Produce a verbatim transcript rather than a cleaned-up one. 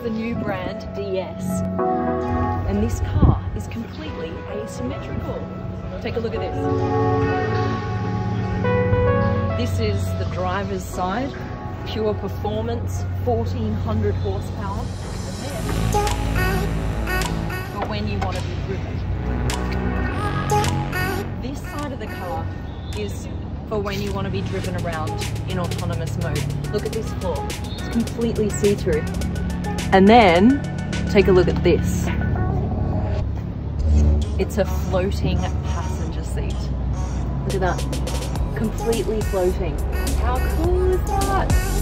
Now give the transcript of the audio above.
the new brand D S. And this car is completely asymmetrical. Take a look at this. This is the driver's side, pure performance, fourteen hundred horsepower. For when you want to be driven. This side of the car is for when you want to be driven around in autonomous mode. Look at this floor, it's completely see-through. And then, take a look at this. It's a floating passenger seat. Look at that, completely floating. How cool is that?